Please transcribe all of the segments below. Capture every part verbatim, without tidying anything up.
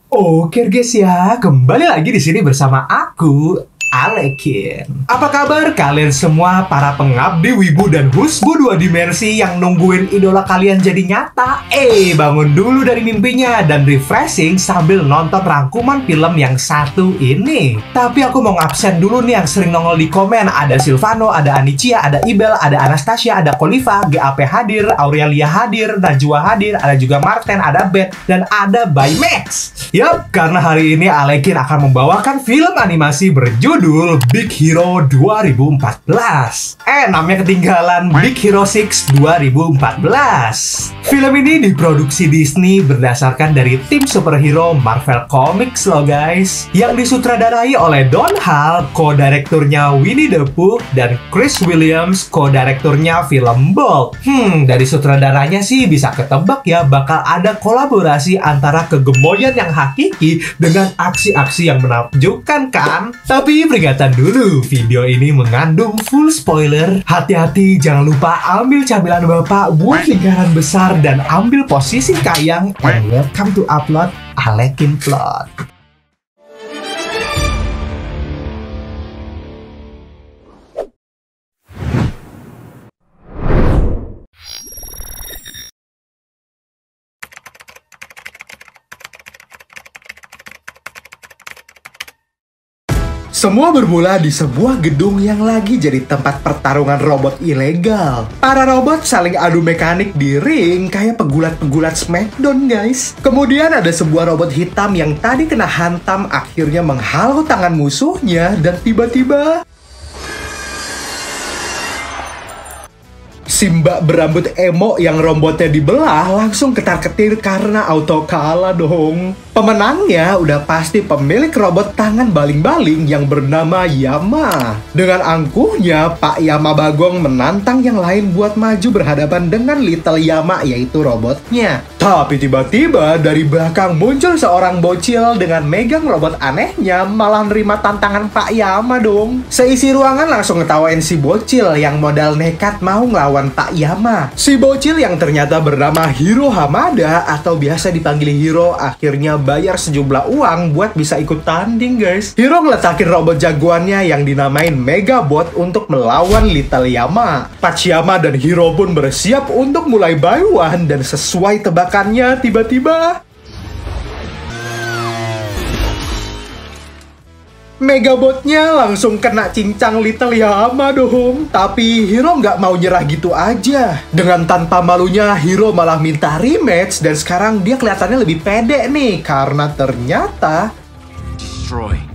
Oke guys ya, kembali lagi di sini bersama aku, Alekin. Apa kabar kalian semua para pengabdi wibu dan husbu dua dimensi yang nungguin idola kalian jadi nyata? Eh, bangun dulu dari mimpinya dan refreshing sambil nonton rangkuman film yang satu ini. Tapi aku mau ngabsen dulu nih yang sering nongol di komen. Ada Silvano, ada Anicia, ada Ibel, ada Anastasia, ada Koliva, G A P hadir, Aurelia hadir, Najwa hadir, ada juga Martin, ada Beth, dan ada Baymax. Yup, karena hari ini Alekin akan membawakan film animasi berjudul Big Hero dua ribu empat belas. Eh, namanya ketinggalan, Big Hero enam dua ribu empat belas. Film ini diproduksi Disney berdasarkan dari tim superhero Marvel Comics loh guys, yang disutradarai oleh Don Hall, co-direkturnya Winnie the Pooh, dan Chris Williams, co-direkturnya film Bolt. Hmm, dari sutradaranya sih bisa ketebak ya bakal ada kolaborasi antara kegemoyan yang hakiki dengan aksi-aksi yang menakjubkan kan? Tapi peringatan dulu, video ini mengandung full spoiler. Hati-hati, jangan lupa ambil camilan bapak buat lingkaran besar dan ambil posisi kayang. And welcome to upload Alekin Plot. Semua bermula di sebuah gedung yang lagi jadi tempat pertarungan robot ilegal. Para robot saling adu mekanik di ring kayak pegulat-pegulat Smackdown guys. Kemudian ada sebuah robot hitam yang tadi kena hantam akhirnya menghalau tangan musuhnya dan tiba-tiba Simba berambut emo yang robotnya dibelah langsung ketar-ketir karena auto kalah dong. Pemenangnya udah pasti pemilik robot tangan baling-baling yang bernama Yama. Dengan angkuhnya, Pak Yama Bagong menantang yang lain buat maju berhadapan dengan Little Yama, yaitu robotnya. Tapi tiba-tiba dari belakang muncul seorang bocil dengan megang robot anehnya, malah nerima tantangan Pak Yama dong. Seisi ruangan langsung ngetawain si bocil yang modal nekat mau ngelawan Pak Yama. Si bocil yang ternyata bernama Hiro Hamada atau biasa dipanggil Hiro akhirnya bayar sejumlah uang buat bisa ikut tanding guys. Hiro ngeletakin robot jagoannya yang dinamain Megabot untuk melawan Little Yama. Pachiyama dan Hiro pun bersiap untuk mulai bayuan dan sesuai tebakannya tiba-tiba Megabotnya langsung kena cincang Little Yama dong. Tapi Hiro nggak mau nyerah gitu aja. Dengan tanpa malunya Hiro malah minta rematch. Dan sekarang dia kelihatannya lebih pede nih karena ternyata Destroy.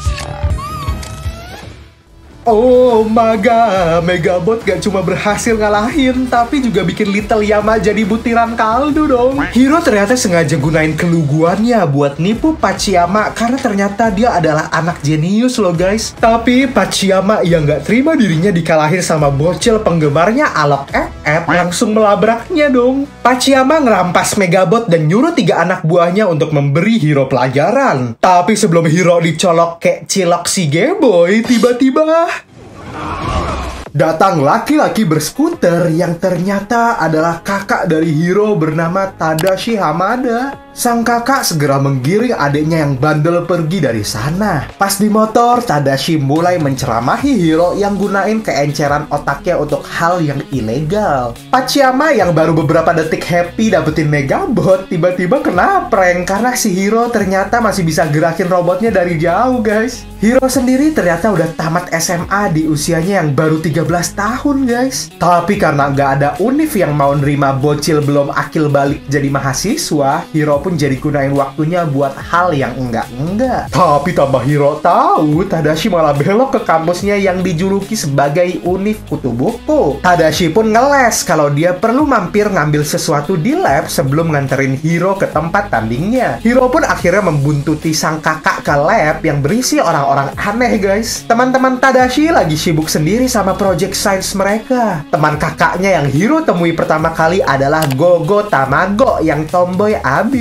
Oh my god, Megabot gak cuma berhasil ngalahin, tapi juga bikin Little Yama jadi butiran kaldu dong. Hiro ternyata sengaja gunain keluguannya buat nipu Pachiyama karena ternyata dia adalah anak jenius loh guys. Tapi Pachiyama yang gak terima dirinya dikalahin sama bocil penggemarnya Alok F F langsung melabraknya dong. Pachiyama ngerampas Megabot dan nyuruh tiga anak buahnya untuk memberi Hiro pelajaran. Tapi sebelum Hiro dicolok kayak cilok si G-Boy, tiba-tiba datang laki-laki berskuter yang ternyata adalah kakak dari Hiro bernama Tadashi Hamada. Sang kakak segera menggiring adiknya yang bandel pergi dari sana. Pas di motor, Tadashi mulai menceramahi Hiro yang gunain keenceran otaknya untuk hal yang ilegal. Pachiyama yang baru beberapa detik happy dapetin Megabot tiba-tiba kena prank karena si Hiro ternyata masih bisa gerakin robotnya dari jauh guys. Hiro sendiri ternyata udah tamat S M A di usianya yang baru tiga belas tahun guys. Tapi karena nggak ada univ yang mau nerima bocil belum akil balik jadi mahasiswa, Hiro pun jadi gunain waktunya buat hal yang enggak-enggak. Tapi tambah Hiro tahu, Tadashi malah belok ke kampusnya yang dijuluki sebagai Univ Kutu Buku. Tadashi pun ngeles kalau dia perlu mampir ngambil sesuatu di lab sebelum nganterin Hiro ke tempat tandingnya. Hiro pun akhirnya membuntuti sang kakak ke lab yang berisi orang-orang aneh guys. Teman-teman Tadashi lagi sibuk sendiri sama project science mereka. Teman kakaknya yang Hiro temui pertama kali adalah Gogo Tamago yang tomboy abis.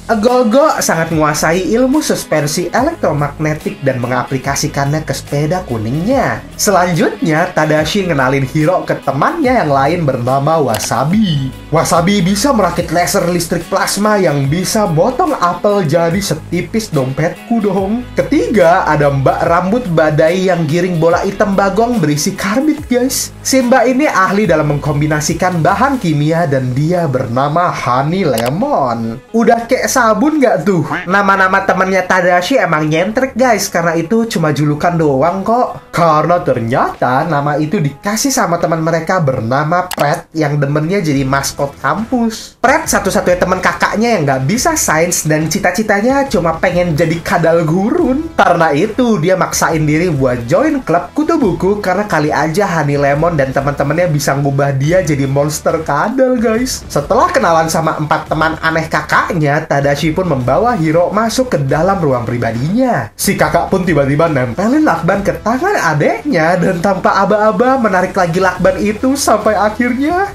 Gogo sangat menguasai ilmu suspensi elektromagnetik dan mengaplikasikannya ke sepeda kuningnya. Selanjutnya, Tadashi ngenalin Hiro ke temannya yang lain bernama Wasabi. Wasabi bisa merakit laser listrik plasma yang bisa motong apel jadi setipis dompetku dong. Ketiga, ada Mbak Rambut Badai yang giring bola hitam bagong berisi karbit, guys. Si Mbak ini ahli dalam mengkombinasikan bahan kimia dan dia bernama Honey Lemon. Udah kayak sabun nggak tuh? Nama-nama temannya Tadashi emang nyentrik, guys, karena itu cuma julukan doang kok. Karena ternyata nama itu dikasih sama teman mereka bernama Pret yang demennya jadi maskot kampus. Pret satu-satunya teman kakaknya yang nggak bisa sains dan cita-citanya cuma pengen jadi kadal gurun. Karena itu dia maksain diri buat join klub kutu buku karena kali aja Honey Lemon dan teman-temannya bisa ngubah dia jadi monster kadal, guys. Setelah kenalan sama empat teman aneh kakaknya, Tadashi pun membawa Hiro masuk ke dalam ruang pribadinya. Si kakak pun tiba-tiba nempelin lakban ke tangan adeknya dan tanpa aba-aba menarik lagi lakban itu sampai akhirnya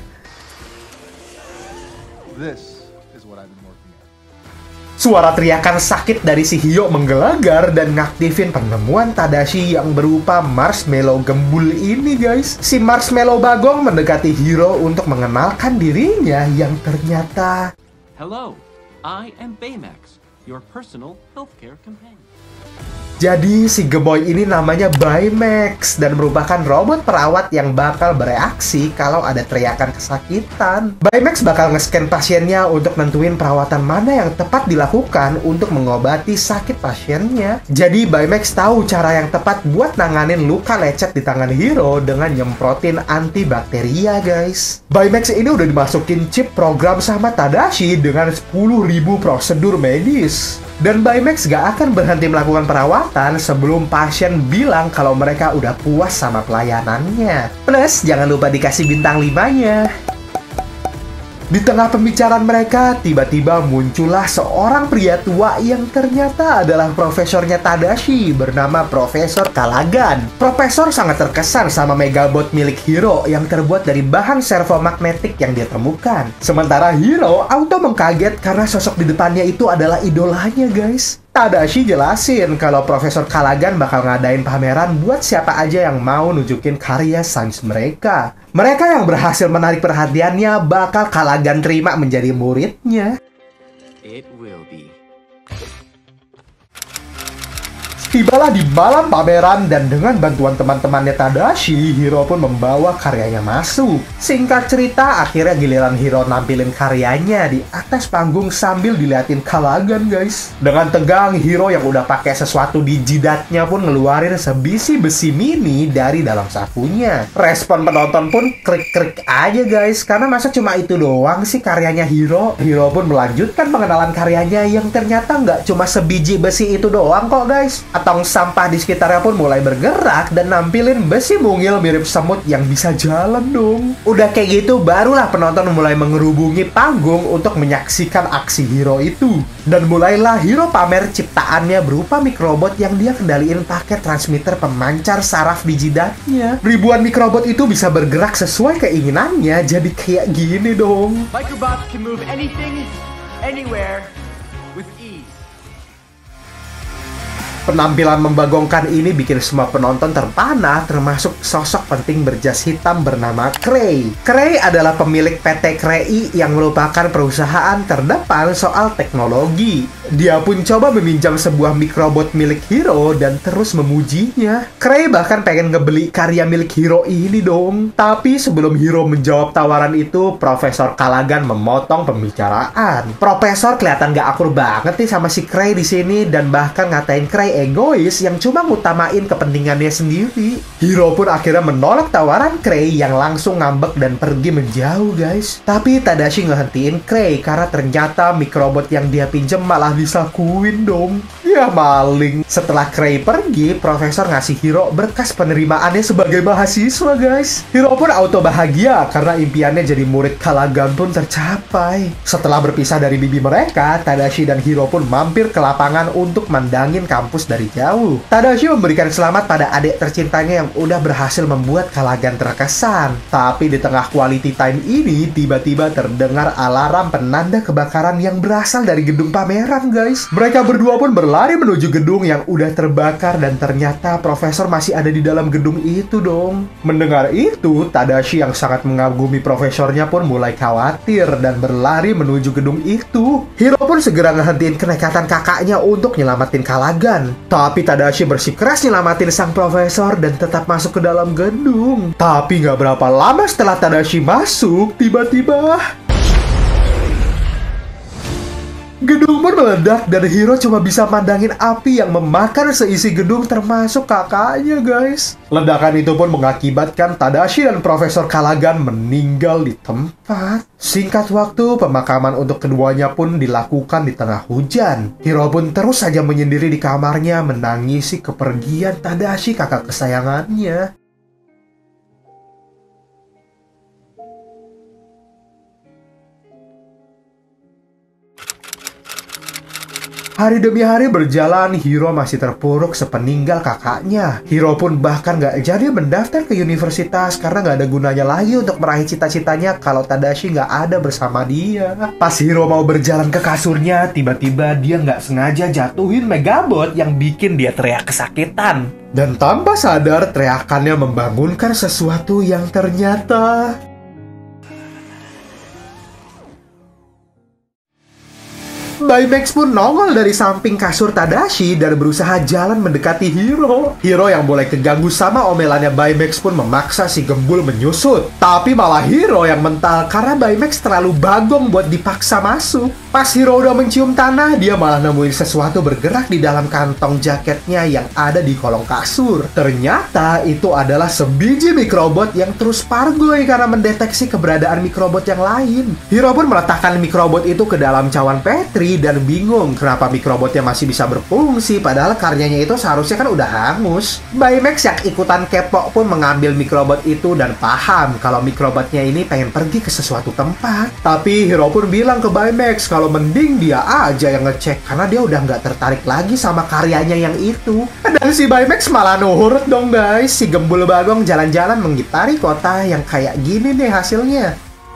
This is what I've been working on. suara teriakan sakit dari si Hio menggelegar dan ngaktifin penemuan Tadashi yang berupa marshmallow gembul ini, guys. Si marshmallow bagong mendekati Hiro untuk mengenalkan dirinya yang ternyata Hello, I am Baymax, your personal healthcare companion. jadi si Geboy ini namanya Baymax dan merupakan robot perawat yang bakal bereaksi kalau ada teriakan kesakitan. Baymax bakal nge-scan pasiennya untuk nentuin perawatan mana yang tepat dilakukan untuk mengobati sakit pasiennya. Jadi Baymax tahu cara yang tepat buat nanganin luka lecet di tangan Hiro dengan nyemprotin antibakteria, guys. Baymax ini udah dimasukin chip program sama Tadashi dengan sepuluh ribu prosedur medis. Dan Baymax gak akan berhenti melakukan perawatan sebelum pasien bilang kalau mereka udah puas sama pelayanannya. Plus, jangan lupa dikasih bintang limanya. Di tengah pembicaraan mereka, tiba-tiba muncullah seorang pria tua yang ternyata adalah profesornya Tadashi bernama Profesor Kalagan. Profesor sangat terkesan sama Megabot milik Hiro yang terbuat dari bahan servomagnetik yang dia temukan. Sementara Hiro auto mengkaget karena sosok di depannya itu adalah idolanya, guys. Tadashi jelasin kalau Profesor Kalagan bakal ngadain pameran buat siapa aja yang mau nunjukin karya sains mereka. Mereka yang berhasil menarik perhatiannya bakal Kalagan terima menjadi muridnya. It will be. Tibalah di malam pameran dan dengan bantuan teman-temannya Tadashi, Hiro pun membawa karyanya masuk. Singkat cerita, akhirnya giliran Hiro nampilin karyanya di atas panggung sambil diliatin Kalagan, guys. Dengan tegang, Hiro yang udah pakai sesuatu di jidatnya pun ngeluarin sebisi besi mini dari dalam sakunya. Respon penonton pun krik-krik aja, guys, karena masa cuma itu doang sih karyanya Hiro. Hiro pun melanjutkan pengenalan karyanya yang ternyata nggak cuma sebiji besi itu doang kok, guys. Tong sampah di sekitarnya pun mulai bergerak dan nampilin besi mungil mirip semut yang bisa jalan dong. Udah kayak gitu, barulah penonton mulai mengerubungi panggung untuk menyaksikan aksi Hiro itu. Dan mulailah Hiro pamer ciptaannya berupa mikrobot yang dia kendaliin pakai transmitter pemancar saraf di jidatnya. Ribuan mikrobot itu bisa bergerak sesuai keinginannya, jadi kayak gini dong. Microbots can move anything, anywhere, with ease. Penampilan membagongkan ini bikin semua penonton terpana, termasuk sosok penting berjas hitam bernama Krei. Krei adalah pemilik P T Krei yang merupakan perusahaan terdepan soal teknologi. Dia pun coba meminjam sebuah mikrobot milik Hiro dan terus memujinya. Krei bahkan pengen ngebeli karya milik Hiro ini dong. Tapi sebelum Hiro menjawab tawaran itu, Profesor Kalagan memotong pembicaraan. Profesor kelihatan gak akur banget nih sama si Krei di sini dan bahkan ngatain Krei egois yang cuma ngutamain kepentingannya sendiri. Hiro pun akhirnya menolak tawaran Krei yang langsung ngambek dan pergi menjauh, guys. Tapi Tadashi ngehentiin Krei karena ternyata mikrobot yang dia pinjem malah disakuin dong. Ya Ya maling. Setelah Cray pergi, Profesor ngasih Hiro berkas penerimaannya sebagai mahasiswa, guys. Hiro pun auto bahagia karena impiannya jadi murid Calagan pun tercapai. Setelah berpisah dari bibi mereka, Tadashi dan Hiro pun mampir ke lapangan untuk mandangin kampus dari jauh. Tadashi memberikan selamat pada adik tercintanya yang udah berhasil membuat Calagan terkesan. Tapi di tengah quality time ini, tiba-tiba terdengar alarm penanda kebakaran yang berasal dari gedung pameran, guys. Mereka berdua pun berlari menuju gedung yang udah terbakar dan ternyata Profesor masih ada di dalam gedung itu dong. Mendengar itu, Tadashi yang sangat mengagumi Profesornya pun mulai khawatir dan berlari menuju gedung itu. Hiro pun segera ngehentiin kenekatan kakaknya untuk nyelamatin Calagan. Tapi Tadashi bersikeras nyelamatin sang Profesor dan tetap masuk ke dalam gedung. Tapi nggak berapa lama setelah Tadashi masuk, tiba-tiba gedung pun meledak dan Hiro cuma bisa mandangin api yang memakan seisi gedung termasuk kakaknya, guys. Ledakan itu pun mengakibatkan Tadashi dan Profesor Calagan meninggal di tempat. Singkat waktu, pemakaman untuk keduanya pun dilakukan di tengah hujan. Hiro pun terus saja menyendiri di kamarnya menangisi kepergian Tadashi, kakak kesayangannya. Hari demi hari berjalan, Hiro masih terpuruk sepeninggal kakaknya. Hiro pun bahkan gak jadi mendaftar ke universitas karena gak ada gunanya lagi untuk meraih cita-citanya kalau Tadashi gak ada bersama dia. Pas Hiro mau berjalan ke kasurnya, tiba-tiba dia gak sengaja jatuhin Megabot yang bikin dia teriak kesakitan. Dan tanpa sadar, teriakannya membangunkan sesuatu yang ternyata Baymax pun nongol dari samping kasur Tadashi dan berusaha jalan mendekati Hiro. Hiro yang mulai keganggu sama omelannya Baymax pun memaksa si gembul menyusut. Tapi malah Hiro yang mental karena Baymax terlalu bagong buat dipaksa masuk. Pas Hiro udah mencium tanah, dia malah nemuin sesuatu bergerak di dalam kantong jaketnya yang ada di kolong kasur. Ternyata itu adalah sebiji mikrobot yang terus pargoy karena mendeteksi keberadaan mikrobot yang lain. Hiro pun meletakkan mikrobot itu ke dalam cawan Petri dan bingung kenapa mikrobotnya masih bisa berfungsi padahal karyanya itu seharusnya kan udah hangus. Baymax yang ikutan kepo pun mengambil mikrobot itu dan paham kalau mikrobotnya ini pengen pergi ke sesuatu tempat. Tapi Hiro pun bilang ke Baymax kalau mending dia aja yang ngecek karena dia udah nggak tertarik lagi sama karyanya yang itu. Dan si Baymax malah nurut dong, guys. Si gembul bagong jalan-jalan menggitari kota yang kayak gini nih hasilnya.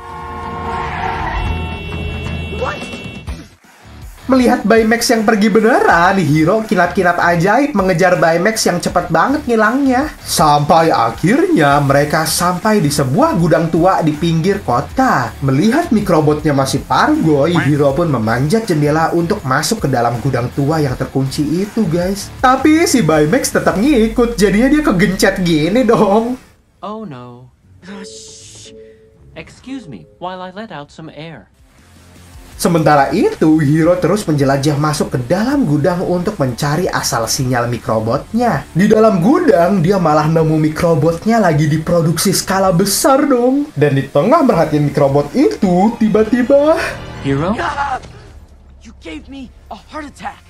Melihat Baymax yang pergi beneran, Hiro kinap-kinap ajaib mengejar Baymax yang cepat banget ngilangnya. Sampai akhirnya mereka sampai di sebuah gudang tua di pinggir kota. Melihat mikrobotnya masih pargoy, Hiro pun memanjat jendela untuk masuk ke dalam gudang tua yang terkunci itu, guys. Tapi si Baymax tetap ngikut, jadinya dia kegencet gini dong. Oh no. Shh. Excuse me while I let out some air. Sementara itu, Hiro terus menjelajah masuk ke dalam gudang untuk mencari asal sinyal mikrobotnya. Di dalam gudang, dia malah nemu mikrobotnya lagi diproduksi skala besar dong. Dan di tengah merhatiin mikrobot itu, tiba-tiba Hiro? God! You gave me a heart attack.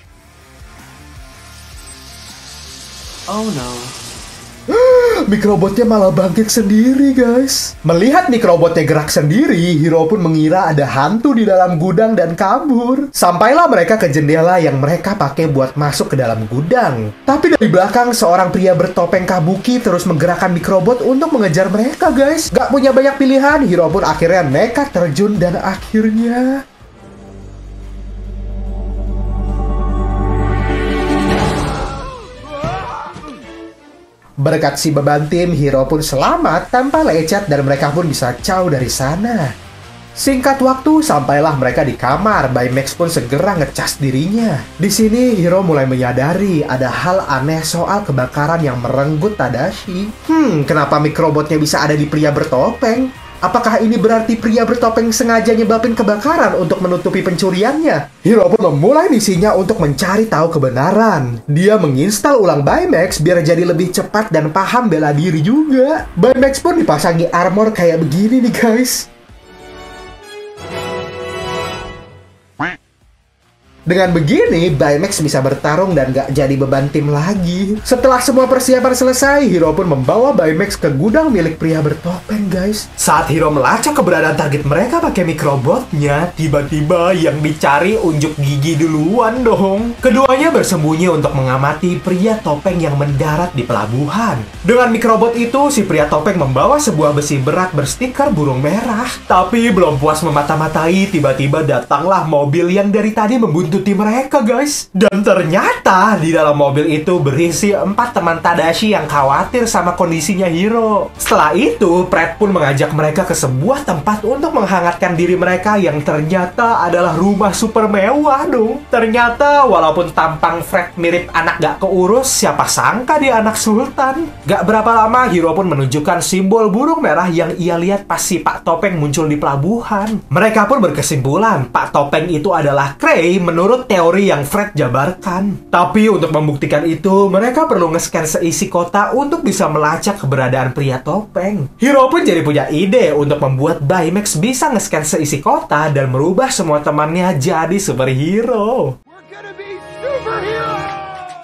Oh no. Mikrobotnya malah bangkit sendiri, guys. Melihat mikrobotnya gerak sendiri, Hiro pun mengira ada hantu di dalam gudang dan kabur. Sampailah mereka ke jendela yang mereka pakai buat masuk ke dalam gudang. Tapi dari belakang, seorang pria bertopeng kabuki terus menggerakkan mikrobot untuk mengejar mereka, guys. Gak punya banyak pilihan, Hiro pun akhirnya nekat terjun dan akhirnya berkat si beban tim, Hiro pun selamat tanpa lecet dan mereka pun bisa caw dari sana. Singkat waktu, sampailah mereka di kamar. Baymax pun segera ngecas dirinya. Di sini, Hiro mulai menyadari ada hal aneh soal kebakaran yang merenggut Tadashi. Hmm, kenapa mikrobotnya bisa ada di pria bertopeng? Apakah ini berarti pria bertopeng sengaja nyebabin kebakaran untuk menutupi pencuriannya? Hiro pun memulai misinya untuk mencari tahu kebenaran. Dia menginstal ulang Baymax biar jadi lebih cepat dan paham bela diri juga. Baymax pun dipasangi armor kayak begini nih, guys. Dengan begini, Baymax bisa bertarung dan gak jadi beban tim lagi. Setelah semua persiapan selesai, Hiro pun membawa Baymax ke gudang milik pria bertopeng, guys. Saat Hiro melacak keberadaan target mereka pakai mikrobotnya, tiba-tiba yang dicari unjuk gigi duluan dong. Keduanya bersembunyi untuk mengamati pria topeng yang mendarat di pelabuhan. Dengan mikrobot itu, si pria topeng membawa sebuah besi berat berstiker burung merah. Tapi belum puas memata-matai, tiba-tiba datanglah mobil yang dari tadi membuntuti mereka, guys. Dan ternyata di dalam mobil itu berisi empat teman Tadashi yang khawatir sama kondisinya Hiro. Setelah itu, Fred pun mengajak mereka ke sebuah tempat untuk menghangatkan diri mereka yang ternyata adalah rumah super mewah dong. Ternyata walaupun tampang Fred mirip anak gak keurus, siapa sangka dia anak sultan. Gak berapa lama, Hiro pun menunjukkan simbol burung merah yang ia lihat pas si Pak Topeng muncul di pelabuhan. Mereka pun berkesimpulan, Pak Topeng itu adalah Cray menurut teori yang Fred jabarkan. Tapi untuk membuktikan itu, mereka perlu nge-scan seisi kota untuk bisa melacak keberadaan pria topeng. Hiro pun jadi punya ide untuk membuat Baymax bisa nge-scan seisi kota dan merubah semua temannya jadi superhero. We're gonna be superheroes!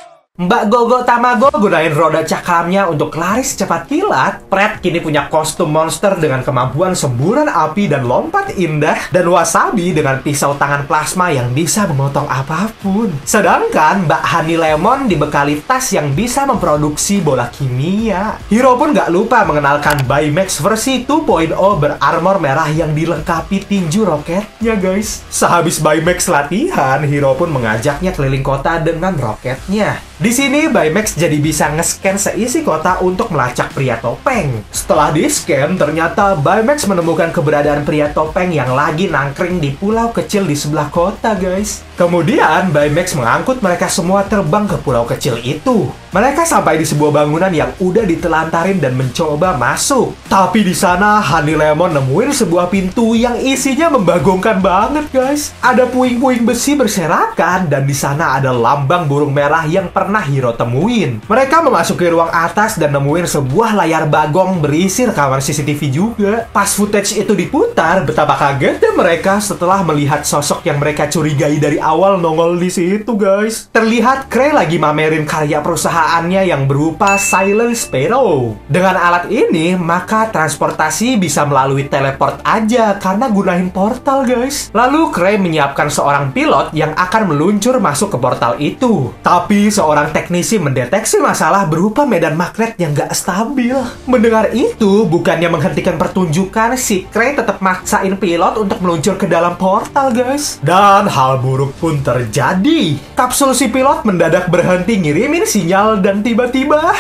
Mbak Gogo Tamago gunain roda cakramnya untuk lari secepat kilat. Fred kini punya kostum monster dengan kemampuan semburan api dan lompat indah. Dan Wasabi dengan pisau tangan plasma yang bisa memotong apapun. Sedangkan Mbak Honey Lemon dibekali tas yang bisa memproduksi bola kimia. Hiro pun gak lupa mengenalkan Baymax versi dua titik nol berarmor merah yang dilengkapi tinju roketnya, guys. Sehabis Baymax latihan, Hiro pun mengajaknya keliling kota dengan roketnya. Di sini Baymax jadi bisa nge-scan seisi kota untuk melacak pria topeng. Setelah di-scan, ternyata Baymax menemukan keberadaan pria topeng yang lagi nangkring di pulau kecil di sebelah kota, guys. Kemudian Baymax mengangkut mereka semua terbang ke pulau kecil itu. Mereka sampai di sebuah bangunan yang udah ditelantarin dan mencoba masuk. Tapi di sana Honey Lemon nemuin sebuah pintu yang isinya membagongkan banget, guys. Ada puing-puing besi berserakan dan di sana ada lambang burung merah yang pernah Hiro temuin. Mereka memasuki ruang atas dan nemuin sebuah layar bagong berisi rekaman C C T V juga. Pas footage itu diputar, betapa kagetnya mereka setelah melihat sosok yang mereka curigai dari awal nongol di situ, guys. Terlihat Cray lagi mamerin karya perusahaannya yang berupa Silent Sparrow. Dengan alat ini, maka transportasi bisa melalui teleport aja karena gunain portal, guys. Lalu Cray menyiapkan seorang pilot yang akan meluncur masuk ke portal itu. Tapi seorang teknisi mendeteksi masalah berupa medan magnet yang gak stabil. Mendengar itu, bukannya menghentikan pertunjukan, si Cray tetap maksain pilot untuk meluncur ke dalam portal, guys. Dan hal buruk pun terjadi. Kapsul si pilot mendadak berhenti ngirimin sinyal dan tiba-tiba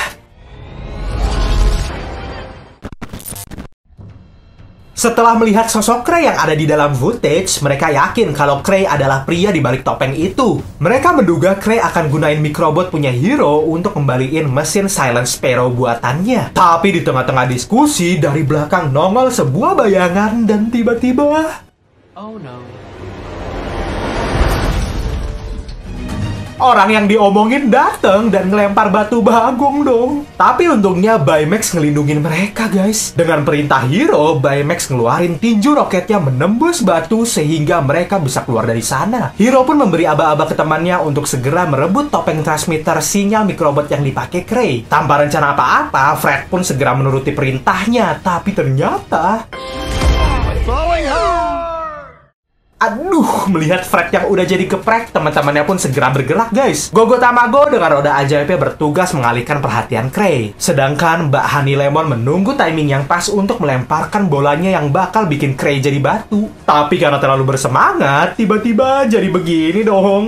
setelah melihat sosok Cray yang ada di dalam footage, mereka yakin kalau Cray adalah pria di balik topeng itu. Mereka menduga Cray akan gunain mikrobot punya Hiro untuk kembaliin mesin Silent Sparrow buatannya. Tapi di tengah-tengah diskusi, dari belakang nongol sebuah bayangan dan tiba-tiba Oh no. orang yang diomongin dateng dan ngelempar batu bagong dong. Tapi untungnya Baymax ngelindungin mereka, guys. Dengan perintah Hiro, Baymax ngeluarin tinju roketnya menembus batu sehingga mereka bisa keluar dari sana. Hiro pun memberi aba-aba ke temannya untuk segera merebut topeng transmitter sinyal mikrobot yang dipakai Cray. Tanpa rencana apa-apa, Fred pun segera menuruti perintahnya. Tapi ternyata aduh, melihat Fred yang udah jadi geprek, teman-temannya pun segera bergerak, guys. Gogo Tamago dengan roda ajaibnya bertugas mengalihkan perhatian Cray. Sedangkan Mbak Honey Lemon menunggu timing yang pas untuk melemparkan bolanya yang bakal bikin Cray jadi batu. Tapi karena terlalu bersemangat, tiba-tiba jadi begini dong.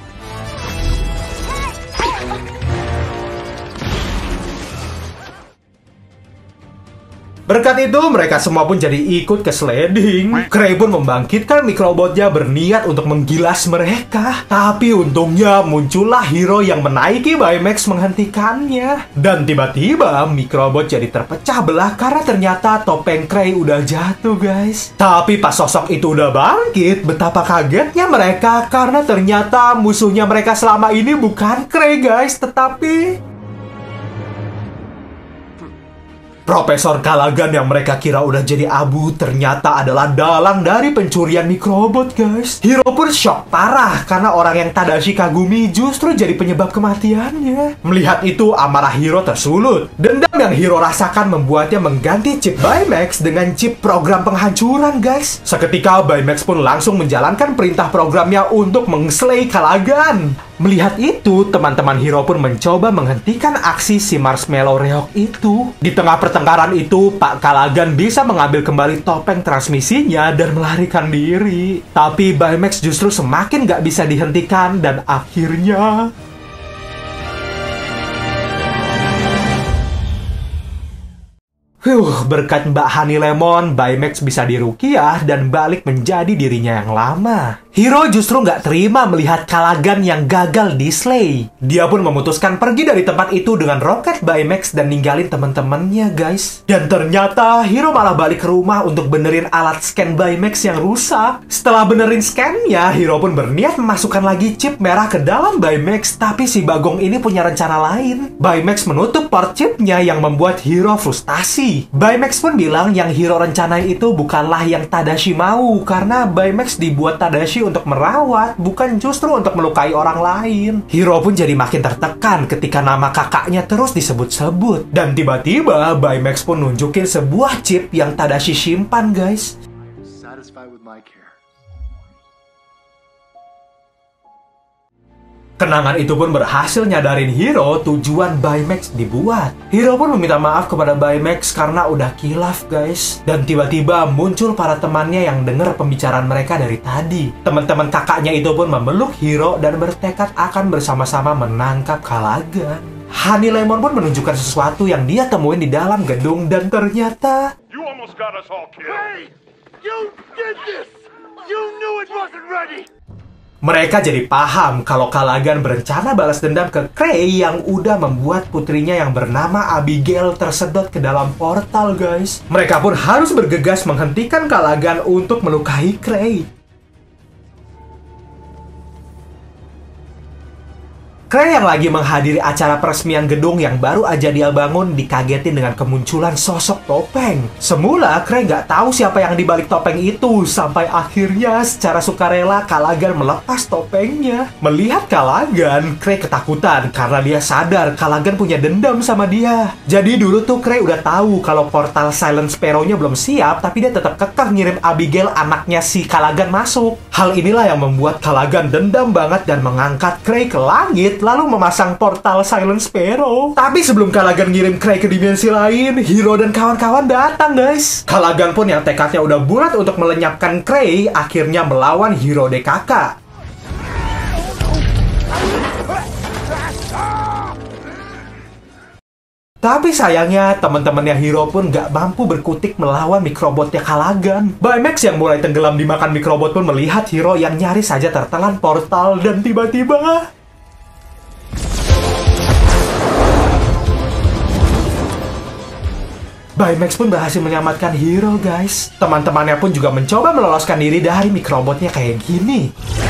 Berkat itu, mereka semua pun jadi ikut ke sledding. Cray pun membangkitkan mikrobotnya berniat untuk menggilas mereka. Tapi untungnya muncullah Hiro yang menaiki Baymax menghentikannya. Dan tiba-tiba mikrobot jadi terpecah belah karena ternyata topeng Cray udah jatuh, guys. Tapi pas sosok itu udah bangkit, betapa kagetnya mereka karena ternyata musuhnya mereka selama ini bukan Cray, guys, tetapi Profesor Callaghan yang mereka kira udah jadi abu ternyata adalah dalang dari pencurian mikrobot, guys. Hiro pun shock parah karena orang yang Tadashi kagumi justru jadi penyebab kematiannya. Melihat itu, amarah Hiro tersulut. Dendam yang Hiro rasakan membuatnya mengganti chip Baymax dengan chip program penghancuran, guys. Seketika Baymax pun langsung menjalankan perintah programnya untuk mengslay Callaghan. Melihat itu, teman-teman Hiro pun mencoba menghentikan aksi si Marshmallow Reok itu. Di tengah pertengkaran itu, Pak Callaghan bisa mengambil kembali topeng transmisinya dan melarikan diri. Tapi Baymax justru semakin gak bisa dihentikan dan akhirnya... Huh, berkat Mbak Honey Lemon, Baymax bisa dirukiah dan balik menjadi dirinya yang lama. Hiro justru nggak terima melihat Callaghan yang gagal di slay. Dia pun memutuskan pergi dari tempat itu dengan roket Baymax dan ninggalin teman-temannya, guys. Dan ternyata Hiro malah balik ke rumah untuk benerin alat scan Baymax yang rusak. Setelah benerin scan-nya, Hiro pun berniat memasukkan lagi chip merah ke dalam Baymax, tapi si Bagong ini punya rencana lain. Baymax menutup port chipnya yang membuat Hiro frustasi. Baymax pun bilang yang Hiro rencanai itu bukanlah yang Tadashi mau, karena Baymax dibuat Tadashi untuk merawat, bukan justru untuk melukai orang lain. Hiro pun jadi makin tertekan ketika nama kakaknya terus disebut-sebut. Dan tiba-tiba Baymax pun nunjukin sebuah chip yang Tadashi simpan, guys. Satisfied with my care. Kenangan itu pun berhasil nyadarin Hiro tujuan Baymax dibuat. Hiro pun meminta maaf kepada Baymax karena udah kilaf, guys. Dan tiba-tiba muncul para temannya yang dengar pembicaraan mereka dari tadi. Teman-teman kakaknya itu pun memeluk Hiro dan bertekad akan bersama-sama menangkap Callaghan. Honey Lemon pun menunjukkan sesuatu yang dia temuin di dalam gedung dan ternyata... You almost got us all killed. Hey! You did this! You knew it wasn't ready! Mereka jadi paham kalau Callaghan berencana balas dendam ke Cray yang udah membuat putrinya yang bernama Abigail tersedot ke dalam portal, guys. Mereka pun harus bergegas menghentikan Callaghan untuk melukai Cray. Cray yang lagi menghadiri acara peresmian gedung yang baru aja dia bangun dikagetin dengan kemunculan sosok topeng. Semula Cray nggak tahu siapa yang dibalik topeng itu, sampai akhirnya secara sukarela Callaghan melepas topengnya. Melihat Callaghan, Cray ketakutan karena dia sadar Callaghan punya dendam sama dia. Jadi dulu tuh Cray udah tahu kalau portal Silent Sparrow-nya belum siap, tapi dia tetap kekeh ngirim Abigail anaknya si Callaghan masuk. Hal inilah yang membuat Callaghan dendam banget dan mengangkat Cray ke langit lalu memasang portal Silent Sparrow. Tapi sebelum Callaghan ngirim Cray ke dimensi lain, Hiro dan kawan-kawan datang, guys. Callaghan pun yang tekadnya udah bulat untuk melenyapkan Cray akhirnya melawan Hiro D K K. Tapi sayangnya, teman-temannya Hiro pun gak mampu berkutik melawan mikrobotnya Callaghan. Baymax yang mulai tenggelam dimakan mikrobot pun melihat Hiro yang nyaris saja tertelan portal dan tiba-tiba... Baymax pun berhasil menyelamatkan Hiro, guys. Teman-temannya pun juga mencoba meloloskan diri dari mikrobotnya kayak gini.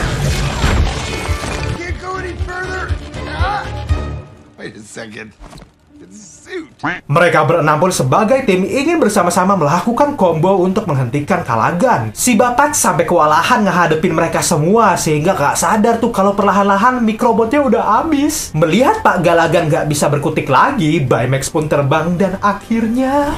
Can't go any further. Ah! Wait a second. It's a suit. Mereka berenam pun sebagai tim ingin bersama-sama melakukan combo untuk menghentikan Callaghan. Si Bapat sampai kewalahan ngehadepin mereka semua sehingga gak sadar tuh kalau perlahan-lahan mikrobotnya udah habis. Melihat Pak Callaghan gak bisa berkutik lagi, Baymax pun terbang dan akhirnya...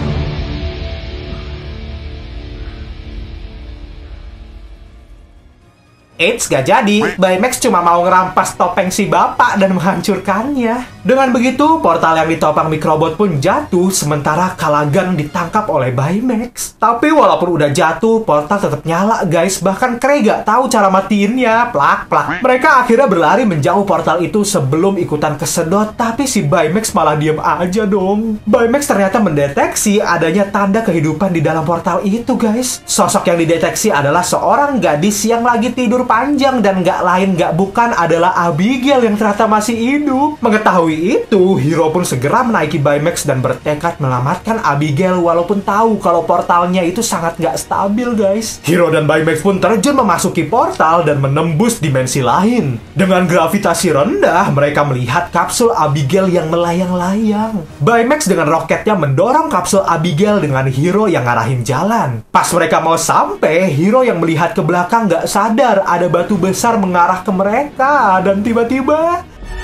Eits, gak jadi. Baymax cuma mau ngerampas topeng si bapak dan menghancurkannya. Dengan begitu, portal yang ditopang mikrobot pun jatuh, sementara Callaghan ditangkap oleh Baymax. Tapi walaupun udah jatuh, portal tetap nyala, guys. Bahkan Cray gak tahu cara matiinnya. Plak, plak. Mereka akhirnya berlari menjauh portal itu sebelum ikutan kesedot, tapi si Baymax malah diem aja dong. Baymax ternyata mendeteksi adanya tanda kehidupan di dalam portal itu, guys. Sosok yang dideteksi adalah seorang gadis yang lagi tidur panjang dan nggak lain nggak bukan adalah Abigail yang ternyata masih hidup. Mengetahui itu, Hiro pun segera menaiki Baymax dan bertekad menyelamatkan Abigail walaupun tahu kalau portalnya itu sangat nggak stabil, guys. Hiro dan Baymax pun terjun memasuki portal dan menembus dimensi lain. Dengan gravitasi rendah, mereka melihat kapsul Abigail yang melayang-layang. Baymax dengan roketnya mendorong kapsul Abigail dengan Hiro yang ngarahin jalan. Pas mereka mau sampai, Hiro yang melihat ke belakang nggak sadar ada batu besar mengarah ke mereka. Dan tiba-tiba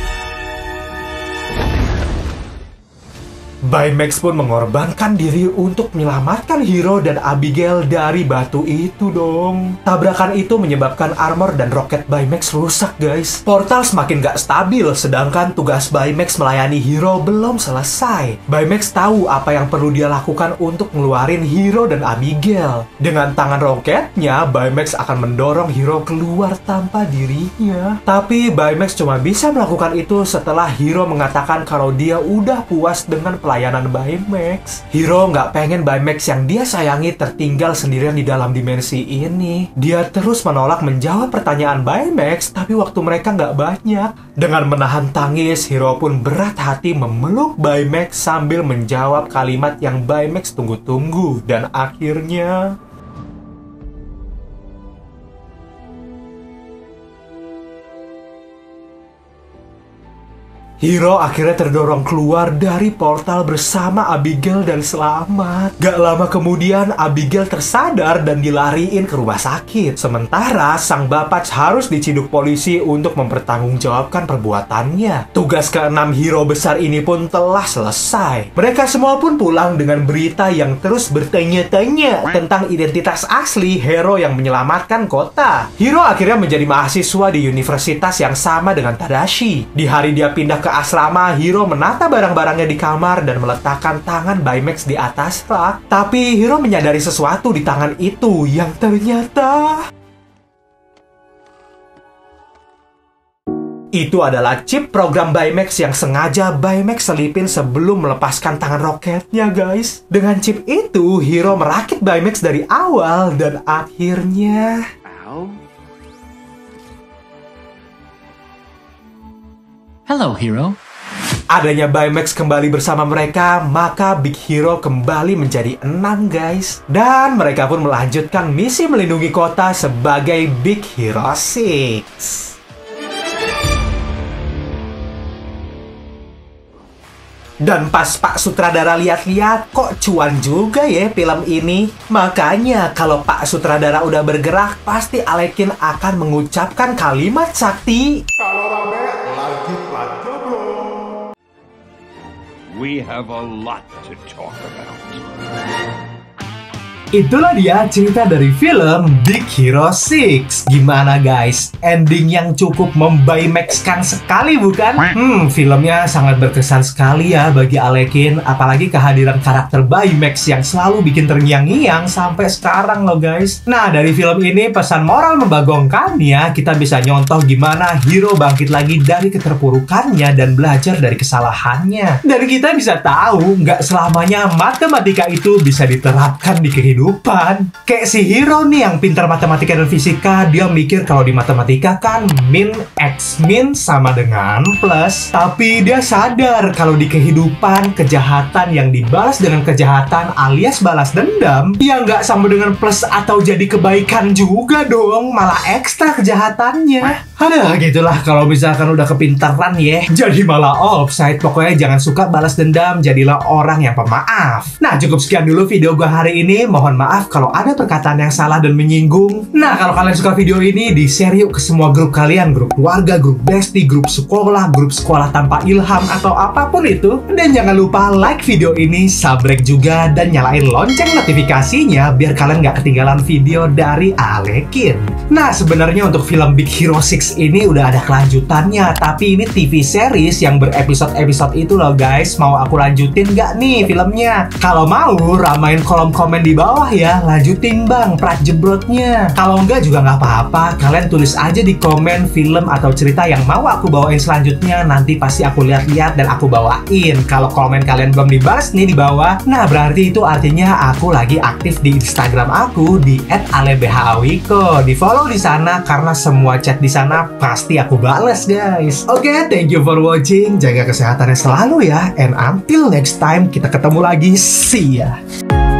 Baymax pun mengorbankan diri untuk menyelamatkan Hiro dan Abigail dari batu itu dong. Tabrakan itu menyebabkan armor dan roket Baymax rusak, guys. Portal semakin gak stabil, sedangkan tugas Baymax melayani Hiro belum selesai. Baymax tahu apa yang perlu dia lakukan untuk ngeluarin Hiro dan Abigail. Dengan tangan roketnya, Baymax akan mendorong Hiro keluar tanpa dirinya. Tapi Baymax cuma bisa melakukan itu setelah Hiro mengatakan kalau dia udah puas dengan pelayanan Pelayanan Baymax. Hiro nggak pengen Baymax yang dia sayangi tertinggal sendirian di dalam dimensi ini. Dia terus menolak menjawab pertanyaan Baymax, tapi waktu mereka nggak banyak. Dengan menahan tangis, Hiro pun berat hati memeluk Baymax sambil menjawab kalimat yang Baymax tunggu-tunggu. Dan akhirnya Hiro akhirnya terdorong keluar dari portal bersama Abigail dan selamat. Gak lama kemudian, Abigail tersadar dan dilariin ke rumah sakit. Sementara, sang bapak harus diciduk polisi untuk mempertanggungjawabkan perbuatannya. Tugas keenam hero besar ini pun telah selesai. Mereka semua pun pulang dengan berita yang terus bertanya-tanya tentang identitas asli hero yang menyelamatkan kota. Hiro akhirnya menjadi mahasiswa di universitas yang sama dengan Tadashi. Di hari dia pindah ke asrama, Hiro menata barang-barangnya di kamar dan meletakkan tangan Baymax di atas rak. Tapi Hiro menyadari sesuatu di tangan itu yang ternyata itu adalah chip program Baymax yang sengaja Baymax selipin sebelum melepaskan tangan roketnya, guys. Dengan chip itu, Hiro merakit Baymax dari awal dan akhirnya Hello, Hiro. adanya Baymax kembali bersama mereka, maka Big Hero kembali menjadi enam, guys. Dan mereka pun melanjutkan misi melindungi kota sebagai Big Hero enam. Dan pas Pak Sutradara lihat-lihat, kok cuan juga ya film ini. Makanya kalau Pak Sutradara udah bergerak, pasti Alekin akan mengucapkan kalimat sakti. Kalau rame, lanjut aja bro. We have a lot to talk about. Itulah dia cerita dari film Big Hero enam. Gimana guys? Ending yang cukup membaymaxkan sekali bukan? Hmm, filmnya sangat berkesan sekali ya bagi Alekin. Apalagi kehadiran karakter Baymax yang selalu bikin terngiang-ngiang sampai sekarang loh guys. Nah, dari film ini pesan moral membagongkannya, kita bisa nyontoh gimana Hero bangkit lagi dari keterpurukannya dan belajar dari kesalahannya. Dan kita bisa tahu, nggak selamanya matematika itu bisa diterapkan di kehidupan. Kayak si Hero nih yang pintar matematika dan fisika, dia mikir kalau di matematika kan min X min sama dengan plus. Tapi dia sadar kalau di kehidupan kejahatan yang dibalas dengan kejahatan alias balas dendam, ya nggak sama dengan plus atau jadi kebaikan juga dong, malah ekstra kejahatannya. Aduh, gitulah kalau misalkan udah kepintaran ya, jadi malah offside. Pokoknya jangan suka balas dendam, jadilah orang yang pemaaf. Nah, cukup sekian dulu video gua hari ini. Mohon maaf kalau ada perkataan yang salah dan menyinggung. Nah, kalau kalian suka video ini, di-share yuk ke semua grup kalian. Grup keluarga, grup bestie, grup sekolah, grup sekolah tanpa ilham, atau apapun itu. Dan jangan lupa like video ini, subrek juga, dan nyalain lonceng notifikasinya biar kalian nggak ketinggalan video dari Alekin. Nah, sebenarnya untuk film Big Hero enam ini udah ada kelanjutannya, tapi ini T V series yang berepisode-episode itu loh guys. Mau aku lanjutin nggak nih filmnya? Kalau mau, ramain kolom komen di bawah bawah ya, lanjutin bang prak jebrotnya. Kalau enggak juga nggak apa-apa, kalian tulis aja di komen film atau cerita yang mau aku bawain selanjutnya. Nanti pasti aku lihat-lihat dan aku bawain. Kalau komen kalian belum dibahas nih di bawah, nah berarti itu artinya aku lagi aktif di Instagram aku di et alebhawiko. Di follow di sana karena semua chat di sana pasti aku bales guys. Oke, okay, thank you for watching. Jaga kesehatannya selalu ya. And until next time, kita ketemu lagi. See ya.